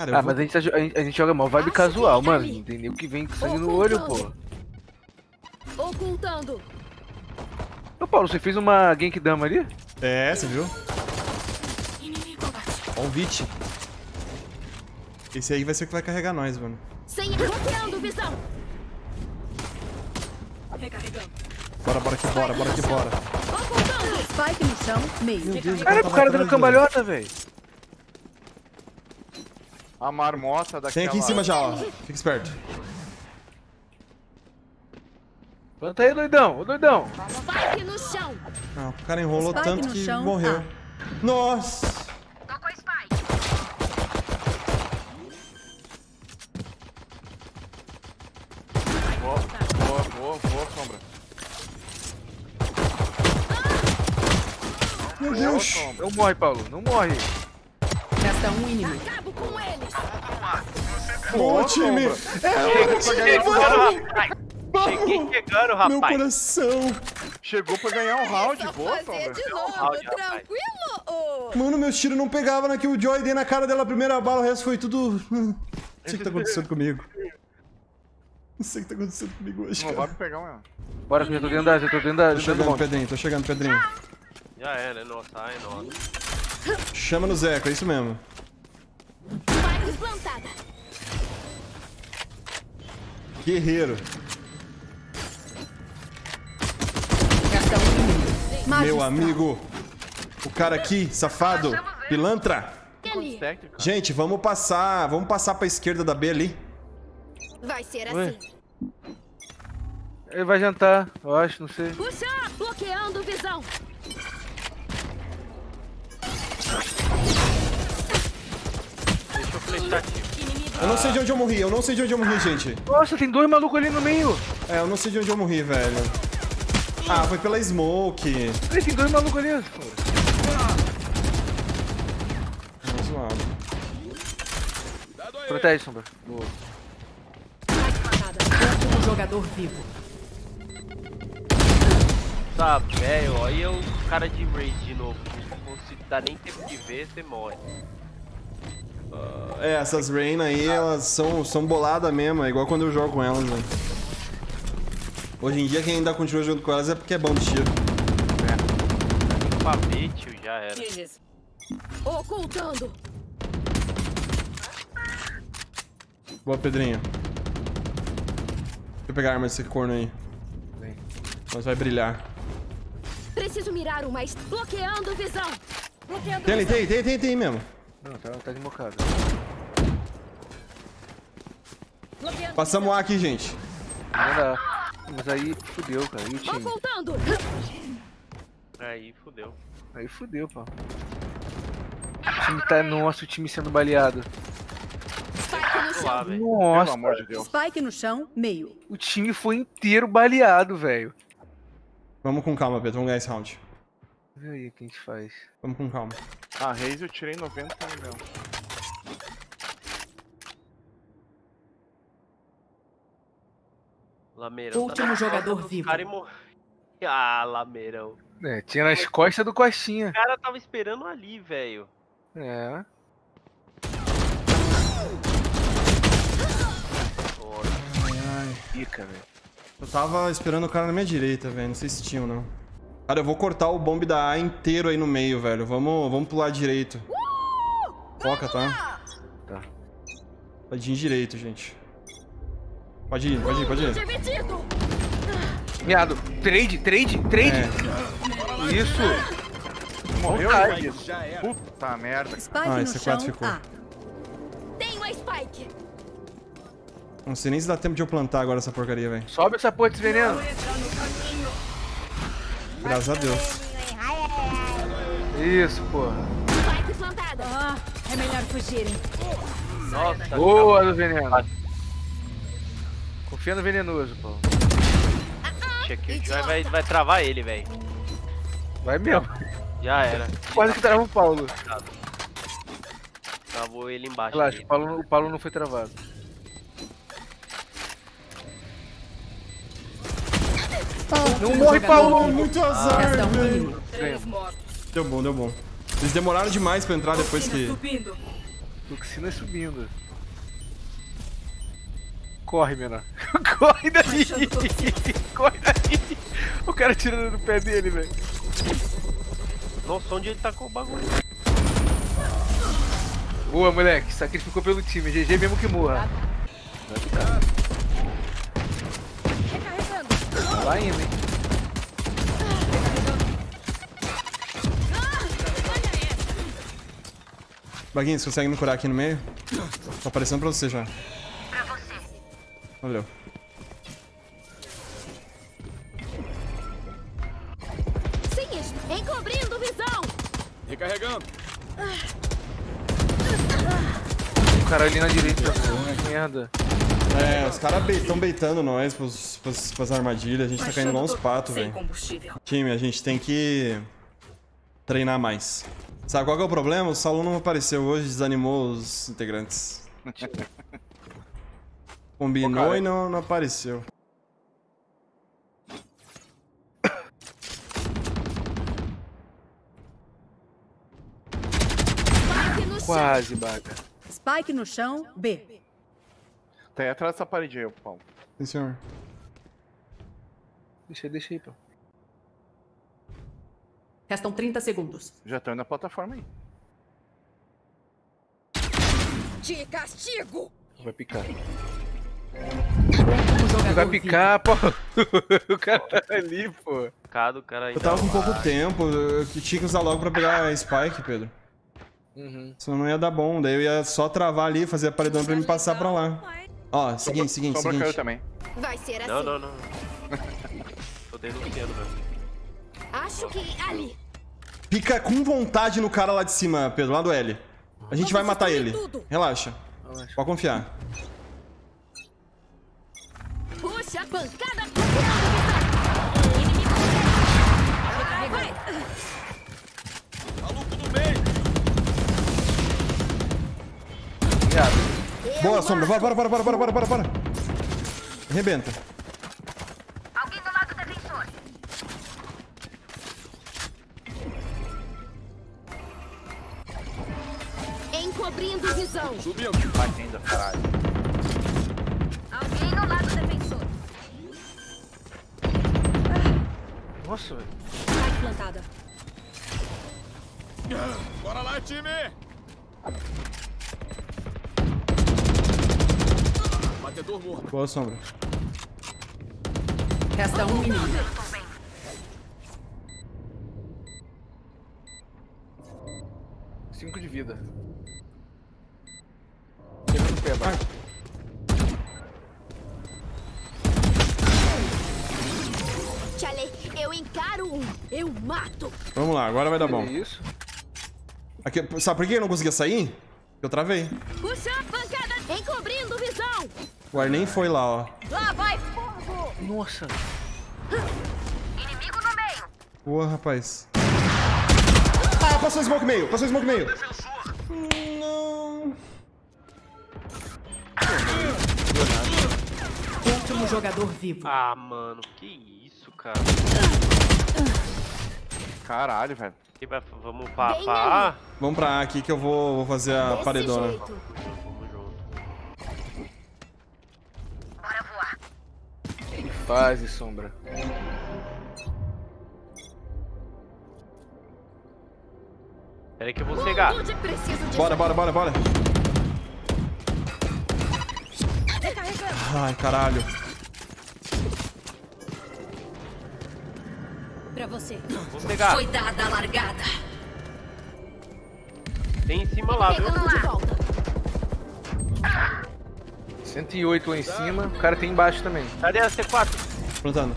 Cara, eu vou... mas a gente joga mal vibe casual, mano. Entendeu que vem com sangue no olho, pô. Ocultando. Ô, Paulo, você fez uma Genkidama ali? É, você viu? Ó o Vit. Esse aí vai ser o que vai carregar nós, mano. Sem bloqueando visão. Bora que bora. Ocultando. Spike no chão, meio. Meu Deus, Cara, o cara dando cambalhota, velho. A marmota daquela... Tem aqui em cima já, ó. Fica esperto. Planta aí, doidão, ô doidão. Spike no chão. Ah, o cara enrolou Spike tanto no que chão, morreu. Nossa! Tocou Spike. Boa, Sombra. Meu Deus! Sombra. Não morre, Paulo, não morre. Resta um inimigo. Acabo com eles. Boa, time! Cheguei chegando, rapaz. Meu coração! Chegou pra ganhar um round, boa, Fazer Sombra. de novo, Round, rapaz. tranquilo? Mano, meus tiros não pegavam na Killjoy, dei na cara dela a primeira bala, o resto foi tudo... Não sei o que tá acontecendo comigo. Não sei o que tá acontecendo comigo hoje, Não cara. vai pegar um... Bora que eu já tô dentro da... Tô chegando, Pedrinho, tô chegando, Pedrinho. Já era, é nossa, ai, nossa. Chama no Zeco, é isso mesmo. Spike plantada. Guerreiro. Resta um inimigo. Meu amigo. O cara aqui, safado. Pilantra. Ali. Gente, vamos passar pra esquerda da B ali. Vai ser Ué? assim. Ele vai jantar, eu acho, não sei. Puxa, bloqueando visão. Deixa eu flechar aqui. Eu não sei de onde eu morri, gente. Nossa, tem dois malucos ali no meio. É, eu não sei de onde eu morri, velho. Ah, foi pela smoke. Ei, tem dois malucos ali. Não, zoado. Protege, Sombra. Boa. Último jogador vivo. Sabe, velho, olha o cara de raid de novo. Não se dá nem tempo de ver, você morre. É, essas Rain aí, elas são boladas mesmo, é igual quando eu jogo com elas, velho. Hoje em dia quem ainda continua jogando com elas é porque é bom de tiro. Pra ver, tio, já era. Ocultando. Boa, Pedrinho. Deixa eu pegar a arma desse corno aí. Vem. Mas vai brilhar. Preciso mirar o mais. Bloqueando visão. Bloqueando Tem ali, visão. tem mesmo. Não, tá desmocado. Bloqueando Passamos A aqui, gente. Não dá. Mas aí fudeu, cara. E o visão. time? Ocultando. Aí, fodeu. Aí fudeu, pô. O time tá... Nossa, o time sendo baleado. Spike no Lá, chão. velho. Pelo Nossa, amor de Deus. Spike no chão, meio. o time foi inteiro baleado, velho. Vamos com calma, Pedro. Vamos ganhar esse round. Vê aí o que a gente faz. Vamos com calma. A Reis eu tirei 90 milhões. Lameirão. Último na jogador costa dos vivo. cara e morreu. Ah, Lameirão. É, tinha nas costas do Costinha. O cara tava esperando ali, velho. É. Fica, velho. Eu tava esperando o cara na minha direita, velho. Não sei se tinha ou não. Cara, eu vou cortar o bombe da A inteiro aí no meio, velho. Vamos pular direito. Foca, tá? Tá. Pode ir direito, gente. Pode ir. Dividido. Miado. Trade. É. Isso. Morreu, Vontade. Puta merda. Spike Ah, no esse chão, quatro ficou. A. Tenho a Spike. Não sei nem se dá tempo de eu plantar agora essa porcaria, velho. Sobe essa porra desse veneno. Graças a Deus. Isso, porra. Spike plantada. É melhor fugirem. Nossa, Boa do veneno. Confia no venenoso, pô. vai travar ele, velho. Vai mesmo. Já era. Quase que trava o Paulo. Travou ele embaixo. Relaxa, ali. o Paulo não foi travado. Não morre, Paulo! Muito azar, Resta um velho. inimigo. Ganhamos. Deu bom. Eles demoraram demais pra entrar depois que... Toxina subindo. Corre, menor. Corre daí! Corre daí! O cara tirando no pé dele, velho. Nossa, onde ele tacou o bagulho? Boa, moleque. Sacrificou pelo time. GG mesmo que morra. Vai ficar. Recarregando. Vai indo, hein. Baguinho, você consegue me curar aqui no meio? Tá aparecendo pra você já. Pra você. Valeu. Sinistro. Encobrindo visão. Recarregando. O cara ali na direita. Que merda. É, os caras tão beitando nós pras armadilhas. A gente tá caindo igual uns patos, velho. Time, a gente tem que treinar mais. Sabe qual que é o problema? O Salão não apareceu hoje, desanimou os integrantes. Combinou e não apareceu. Spike no chão. Quase, baga. Spike no chão, B. Tá aí atrás dessa parede aí, Paulo. Sim, senhor. Deixa aí, pô. Restam 30 segundos. Já tô indo na plataforma aí. De castigo. Vai picar. Último jogador Vai vivo. picar, pô. O cara tá ali, pô. O cara ainda Eu tava com pouco vai. tempo, eu tinha que usar logo pra pegar a Spike, Pedro. Uhum. Senão não ia dar bom, daí eu ia só travar ali, fazer a paredão pra me passar pra lá. Ó, seguinte. Sombra caiu também. Vai ser assim. Não. Tô denunciando mesmo. Acho que ali. Fica com vontade no cara lá de cima, Pedro, lá do L. A gente vai matar ele. Relaxa. Relaxa. Pode confiar. Puxa a pancada. Inimigo. Vai. Maluco no meio. Viado. Boa, Sombra. Bora. Arrebenta. Alguém do lado defensor. Encobrindo visão. Subindo. Batendo, caralho. Alguém no lado defensor. Nossa, velho. Spike plantada. Bora lá, time. Batedor morto. Boa, Sombra. Resta um inimigo. 5 de vida. Pega no pé, vai. Tchale, eu encaro um. Eu mato. Vamos lá, agora vai dar bom. É isso? Aqui, sabe por que eu não conseguia sair? Eu travei. Puxa a pancada. Encobrindo visão. O ar nem foi lá, ó. Lá vai fogo. Nossa. Inimigo no meio. Boa, rapaz. Ah, passou o smoke meio. Não. Último jogador vivo. Ah, mano, que isso, cara. Caralho, velho. Vamos Bem pra A? Vamos pra A aqui que eu vou fazer a Desse paredona. jeito. Vamos junto. Bora voar. Que fase, Sombra. Pera aí que eu vou cegar. Mundo de preciso de Bora. Recarregando. Ai, caralho. Pra você. Vou cegar. Foi dada a largada. Tem em cima lá, viu? Pegando de volta. 108 lá em cima. O cara tem embaixo também. Cadê a C4? Plantando.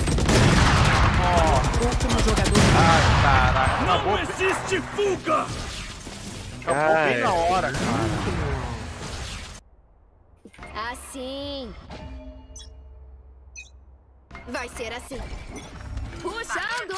Último jogador. Caraca. Não existe fuga. Acabou bem na hora, cara. Assim. Vai ser assim. Puxando.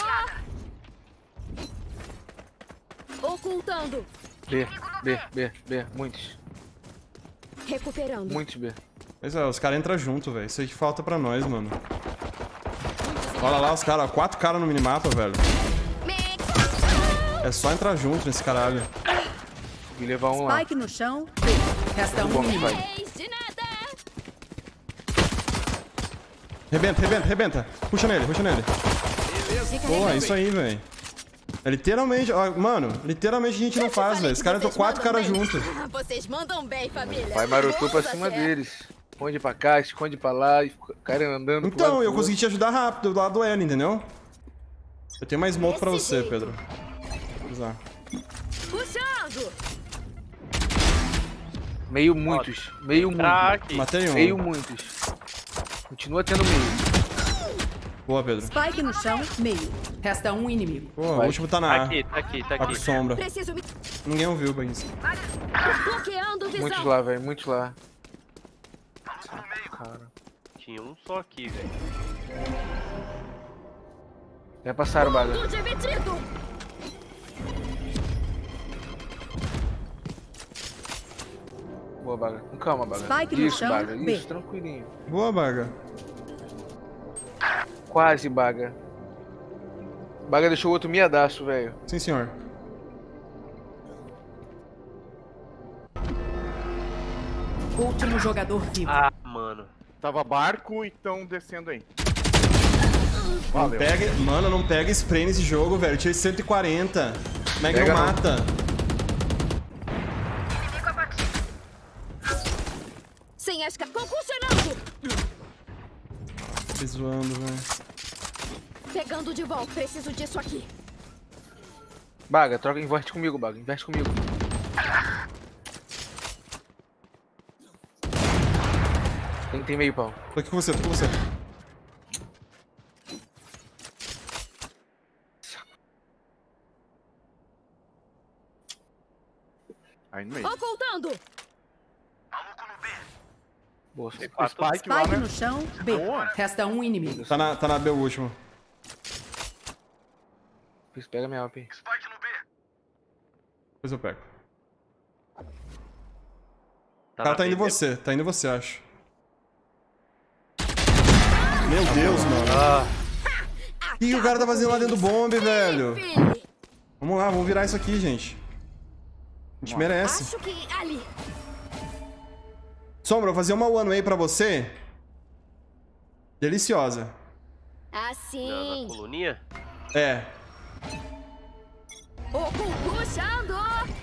Ocultando. B. Muitos. Recuperando. Muitos B. Pois é, os caras entram junto, velho. Isso aí que falta pra nós, mano. Olha lá os caras, 4 caras no minimapa, velho. É só entrar junto nesse caralho. E levar um lá. Spike no chão. Resta um Bom, inimigo. Spike. Eis de nada. Rebenta. Puxa nele. Boa, isso aí, velho. É literalmente, ó, mano, literalmente a gente não faz, velho. Os caras estão 4 caras juntos. Vocês mandam bem, família. Vai marotou pra Vamos cima fazer. deles. Esconde pra cá, esconde pra lá, e o cara andando pro Então, lado eu pro consegui te ajudar rápido do lado do L, entendeu? Eu tenho mais smoke pra você, Pedro. Vou usar. Puxando. outro. Meio muitos. Meio muitos. Craque. Matei um. Meio muitos. Continua tendo meio. Boa, Pedro. Spike no chão, meio. Resta um inimigo. Pô, o Vai. último tá Tá na A. aqui, tá aqui, tá Tá com aqui. sombra. Preciso me... Ninguém ouviu, Baguinho. Bloqueando visão. Muitos lá, velho. Muitos lá. Cara. Tinha um só aqui, velho. Já passaram, Baga. Ponto dividido. Boa, Baga. Com calma, Baga. Spike no Isso, chão, Baga. B. Isso, tranquilinho. Boa, Baga. Quase, Baga. Baga deixou o outro miadaço, velho. Sim, senhor. Último jogador vivo. Ah, mano. Tava barco, então descendo aí. Não Valeu. pega, mano, não pega spray nesse jogo, velho. Eu tirei 140. Como é que Pega não não. mata? Sem as... Concursionando. Tô zoando, velho. Pegando de volta. Preciso disso aqui. Baga, troca, inverte comigo, Baga. Inverte comigo. Tem meio pau. Tô aqui com você, tô com você. Aí no meio. Ocultando. Boa. O Spike lá, Spike né? no chão, B. Boa. Resta um inimigo. Tá na B o último. Pega minha AWP. Depois eu pego. O Tá cara na tá indo em B você, tá indo em você, acho. Meu Deus, mano. O que o cara tá fazendo lá dentro do bombe, velho? Filho. Vamos lá, vamos virar isso aqui, gente. A gente merece. Acho que ali. Sombra, eu vou fazer uma one way pra você. Deliciosa. Assim. Na coluninha? É. Puxando.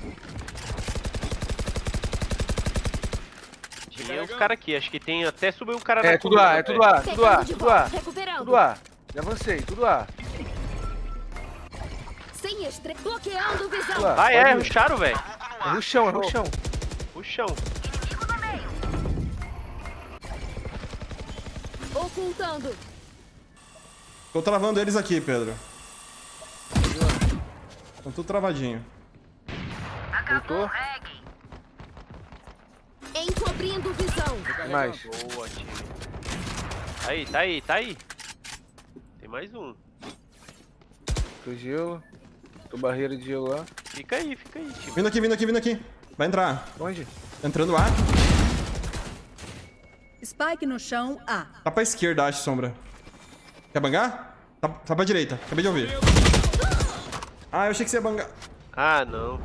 Tinha uns caras aqui, acho que tem até subiu um cara na É, tudo A, é tudo A, tudo A, Pegando de tudo A. volta. Recuperando. Tudo A. Já avancei, tudo A. Sem estre... Bloqueando visão. Tudo A. Ah, é, Pode ir. ruxaram, velho. É no chão, é no chão. O chão. Ocultando. Tô travando eles aqui, Pedro. Estão tudo travadinho. Voltou? Encobrindo visão. Mais. Boa, time. Aí, tá aí, tá aí. Tem mais um. Tô gelo. Tô barreira de gelo lá. Fica aí, time. Vindo aqui, vindo aqui, vindo aqui. Vai entrar. Onde? Entrando A. Spike no chão, A. Tá pra esquerda, acho, Sombra. Quer bangar? Tá pra direita. Acabei de ouvir. Ah, eu achei que você ia bangar. Ah, não.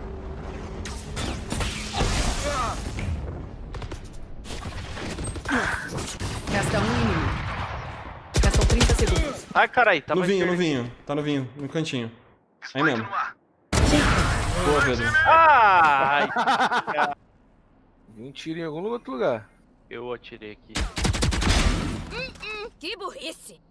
Resta um inimigo. Restam 30 segundos. Ai, carai, tá No mais vinho, perto. no vinho. Tá no vinho, no cantinho. Aí mesmo. Boa, Pedro. Ai, Vi um tiro em algum outro lugar. eu atirei aqui. Que burrice.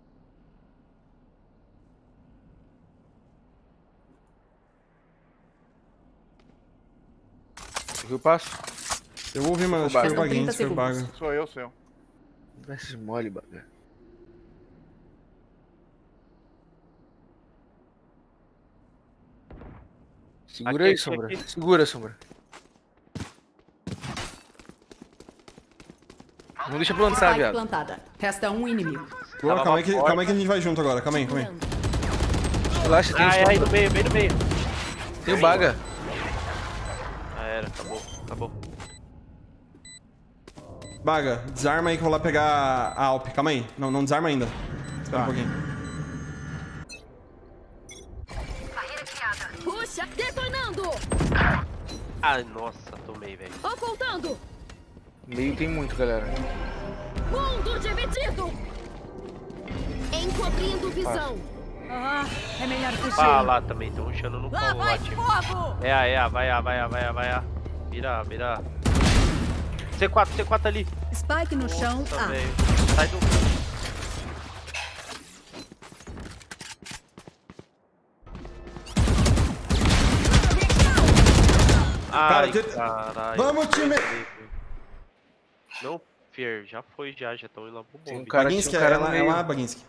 Viu o passo? Eu ouvi, mano. Acho que foi o São Baguinho, 30 acho que foi o Baga. segundos. Sou eu. Dá esses mole, Baga. Segura Aqui, aí, aqui, Sombra. aqui. Segura, Sombra. Não deixa plantar, Spike viado. plantada. Resta um inimigo. Boa, Tava calma aí, que, forte. calma aí que a gente vai junto agora. Calma aí, calma aí. Relaxa, tem Ai, ai, Sombra. no meio, bem no meio. Tem o Baga. Já era, acabou. Baga, desarma aí que eu vou lá pegar a Alp. Calma aí. Não, não desarma ainda. Espera um pouquinho. Puxa. Detonando. Ai, nossa, tomei, velho. Ocultando! Meio tem muito, galera. Mundo dividido! Encobrindo visão. É melhor Ah, fugir. lá também, estão rushando no Lá colo lá, vai time. fogo! Vai A. Vira. C4 ali. Spike no chão. Nossa, A. velho. Sai do... Ai, caralho. Vamos, time! Não, Fear, já estão indo lá pro Tem um bomb. cara, Baginski, tinha um cara é no lá, meio. Baginski.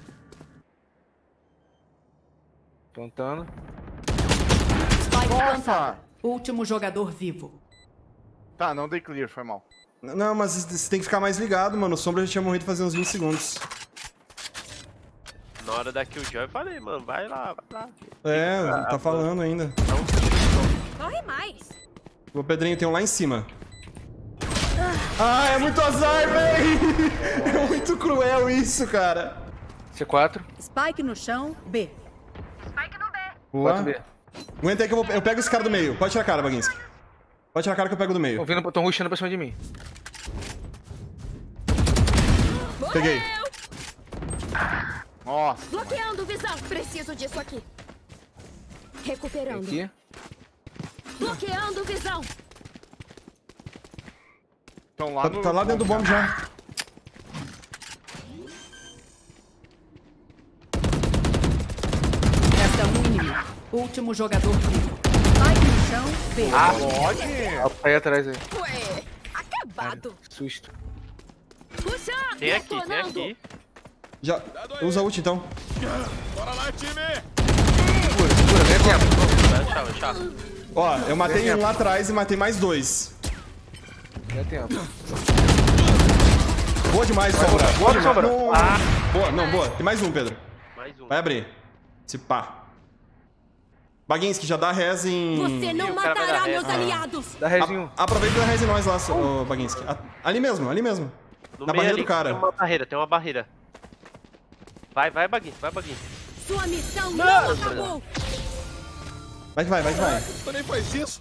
Plantando. Spike Nossa! plantada. Último jogador vivo. Tá, não dei clear, foi mal. Não, mas você tem que ficar mais ligado, mano. O Sombra já tinha morrido fazia uns 20 segundos. Na hora da Killjoy eu falei, mano, vai lá. É, tá falando ainda. Corre mais! O Pedrinho tem um lá em cima. Ah, é muito azar, velho! É muito cruel isso, cara. C4. Spike no chão. B. Boa. 4B. Aguenta aí que eu pego esse cara do meio. Pode tirar a cara, Baginski. Pode tirar a cara que eu pego do meio. Tão rushando pra cima de mim. Peguei. Nossa. Bloqueando visão! Preciso disso aqui. Recuperando. Aqui. Bloqueando visão! Estão lá Tá lá dentro do bomb já. Resta um inimigo. Último jogador vivo. Spike no chão. B. Pode? Aí atrás aí. Ué, acabado! Susto. Puxa! Tem aqui. Já. Usa ult então. Bora lá, time! Segura, ganha tempo. Vai, chá. Ó, eu matei um lá atrás e matei mais dois. Ganha tempo. Boa demais, Sombra. Boa, Sombra. Boa, não, boa. Tem mais um, Pedro. Mais um. Vai abrir. Se pá. Baginski, já dá res em... Você não o cara vai matará dar meus ré. aliados! Dá rezinho. Aproveita e dá res em nós lá, ô, Baginski. Ali mesmo. No Na meio barreira ali do cara. Tem uma barreira. Vai, Baguinho. Sua missão não acabou! Vai que vai. Tu nem faz isso?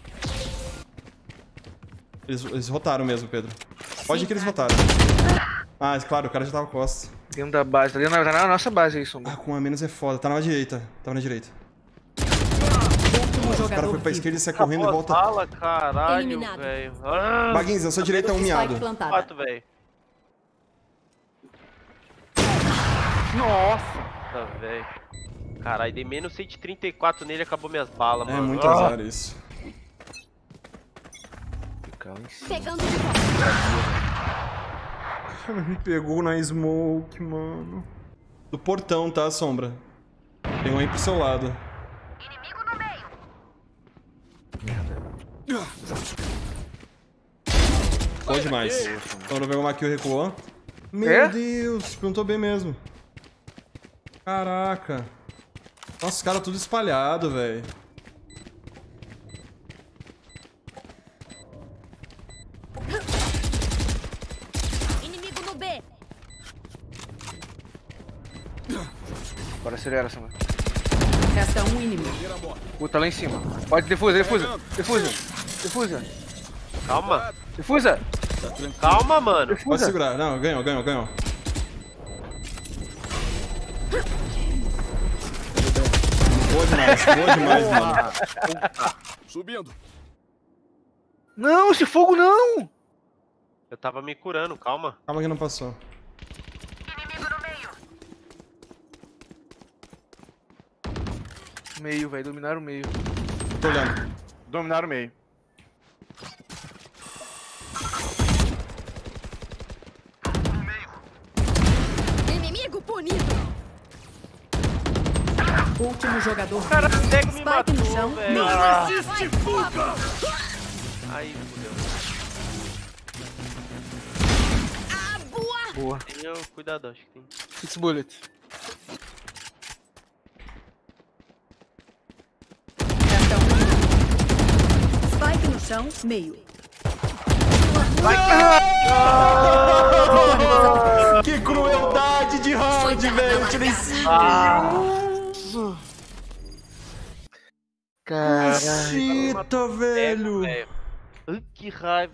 Eles rotaram mesmo, Pedro. Pode ir que eles rotaram. Ah, claro, o cara já tava costa. Dentro da base. Tá na nossa base aí, Sombra. Ah, com a menos é foda. Tá na direita. Tava na direita. Último O cara jogador foi pra vivo. esquerda e sai correndo e volta. Fala, caralho, Eliminado. velho. Baguinski, eu sou direita é um Spike miado. plantada. 4, velho. Nossa, velho. Caralho, dei menos 134 nele e acabou minhas balas, É mano. muito azar isso. Fica lá em cima. Pegando de volta! Me pegou na smoke, mano. Do portão, tá, Sombra? Tem um aí pro seu lado. Bom demais. Quando pegou uma kill, recuou. Meu É? Deus, plantou bem mesmo. Caraca. Nossa, os caras tudo espalhado, velho. Inimigo no B! Agora acelera, Sombra. Resta um inimigo. Puta, lá em cima. Pode, defusa. Calma, mano. Pode Defusa. segurar. Não, ganhou. Boa demais, mano. Subindo. Não, esse fogo não! Eu tava me curando, calma. Calma que não passou. Meio, velho. Dominaram o meio. Tô olhando. Dominaram o meio. Inimigo punido! Último jogador vivo. Cara, cego me Spike no matou, chão. velho. Existe fuga! Aí, fudeu. Ah, boa! Boa. Tenha cuidado, acho que tem. 6 bullets. Resta um inimigo. Spike no chão. Meio. Que crueldade de round, velho. Tirei 5. Caralho. Eita, velho. Ai, que raiva.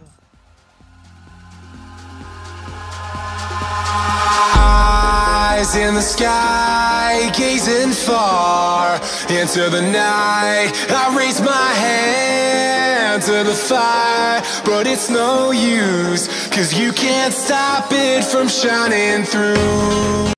Eyes in the sky, gazing far into the night. I raise my hand to the fire, but it's no use, 'cause you can't stop it from shining through.